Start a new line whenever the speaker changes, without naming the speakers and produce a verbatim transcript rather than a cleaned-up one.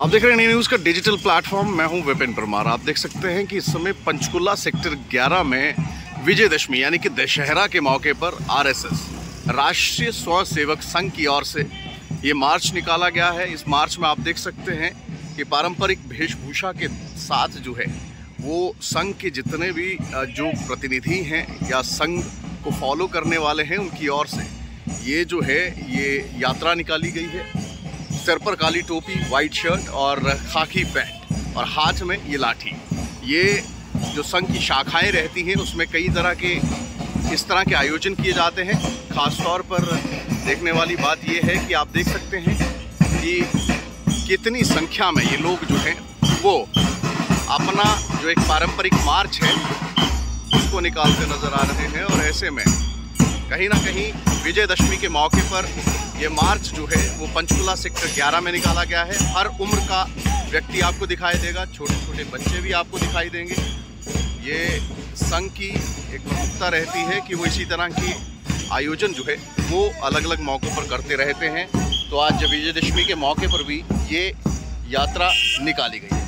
आप देख रहे हैं न्यूज़ का डिजिटल प्लेटफॉर्म। मैं हूं विपिन परमार। आप देख सकते हैं कि इस समय पंचकुला सेक्टर ग्यारह में विजयदशमी यानी कि दशहरा के मौके पर आरएसएस राष्ट्रीय स्वयं सेवक संघ की ओर से ये मार्च निकाला गया है। इस मार्च में आप देख सकते हैं कि पारंपरिक वेशभूषा के साथ जो है वो संघ के जितने भी जो प्रतिनिधि हैं या संघ को फॉलो करने वाले हैं उनकी ओर से ये जो है ये यात्रा निकाली गई है। सिर पर काली टोपी, वाइट शर्ट और खाकी पैंट और हाथ में ये लाठी। ये जो संघ की शाखाएं रहती हैं उसमें कई तरह के इस तरह के आयोजन किए जाते हैं। ख़ास तौर पर देखने वाली बात ये है कि आप देख सकते हैं कि कितनी संख्या में ये लोग जो हैं वो अपना जो एक पारंपरिक मार्च है उसको निकालते नज़र आ रहे हैं। और ऐसे में कहीं ना कहीं विजयदशमी के मौके पर ये मार्च जो है वो पंचकुला सेक्टर ग्यारह में निकाला गया है। हर उम्र का व्यक्ति आपको दिखाई देगा, छोटे छोटे बच्चे भी आपको दिखाई देंगे। ये संघ की एक प्रमुखता रहती है कि वो इसी तरह की आयोजन जो है वो अलग अलग मौक़ों पर करते रहते हैं। तो आज विजयदशमी के मौके पर भी ये यात्रा निकाली गई है।